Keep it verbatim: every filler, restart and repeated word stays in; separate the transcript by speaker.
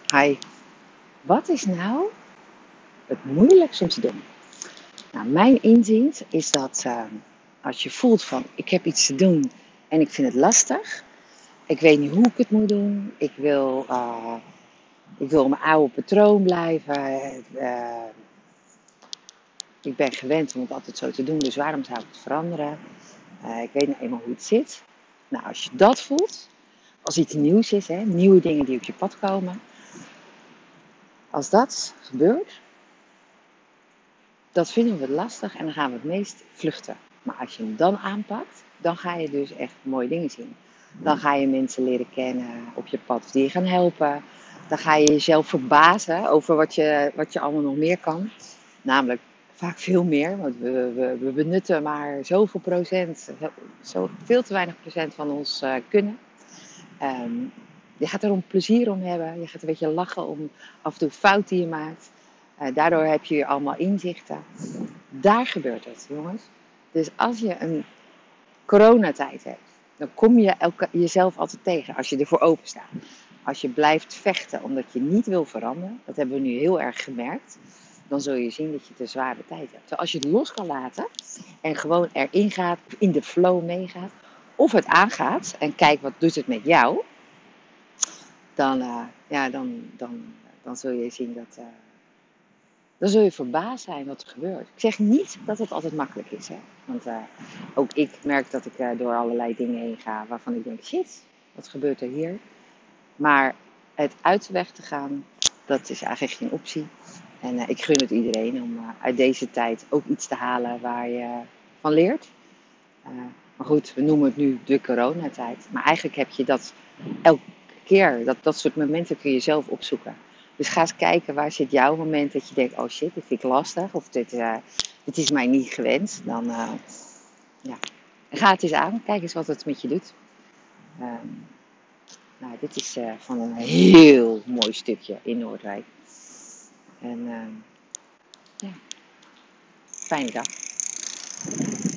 Speaker 1: Hi, wat is nou het moeilijkste om te doen? Nou, mijn inziens is dat uh, als je voelt van ik heb iets te doen en ik vind het lastig. Ik weet niet hoe ik het moet doen. Ik wil, uh, ik wil mijn oude patroon blijven. Uh, ik ben gewend om het altijd zo te doen, dus waarom zou ik het veranderen? Uh, ik weet nou eenmaal hoe het zit. Nou, als je dat voelt, als iets nieuws is, hè, nieuwe dingen die op je pad komen. Als dat gebeurt, dat vinden we lastig en dan gaan we het meest vluchten. Maar als je hem dan aanpakt, dan ga je dus echt mooie dingen zien. Dan ga je mensen leren kennen op je pad die je gaan helpen. Dan ga je jezelf verbazen over wat je, wat je allemaal nog meer kan. Namelijk vaak veel meer, want we, we, we benutten maar zoveel procent, zo, veel te weinig procent van ons uh, kunnen. Um, je gaat er om plezier om hebben. Je gaat een beetje lachen om af en toe fout die je maakt. Uh, daardoor heb je allemaal inzichten. Daar gebeurt het, jongens. Dus als je een coronatijd hebt, dan kom je elke, jezelf altijd tegen als je ervoor open staat. Als je blijft vechten omdat je niet wil veranderen, dat hebben we nu heel erg gemerkt, dan zul je zien dat je te zware tijd hebt. Als je het los kan laten en gewoon erin gaat, in de flow meegaat, of het aangaat en kijk wat doet het met jou, dan, uh, ja, dan, dan, dan zul je zien dat... Uh, dan zul je verbaasd zijn wat er gebeurt. Ik zeg niet dat het altijd makkelijk is. Hè? Want uh, ook ik merk dat ik uh, door allerlei dingen heen ga waarvan ik denk, shit, wat gebeurt er hier? Maar het uit de weg te gaan, dat is eigenlijk geen optie. En uh, ik gun het iedereen om uh, uit deze tijd ook iets te halen waar je van leert. Uh, maar goed, we noemen het nu de coronatijd. Maar eigenlijk heb je dat elke keer. Dat, dat soort momenten kun je zelf opzoeken. Dus ga eens kijken, waar zit jouw moment dat je denkt, oh shit, dit vind ik lastig. Of dit, uh, dit is mij niet gewend. Dan uh, ja. Ga het eens aan. Kijk eens wat het met je doet. Um, nou, dit is uh, van een heel mooi stukje in Noordwijk. En uh, ja, fijne dag.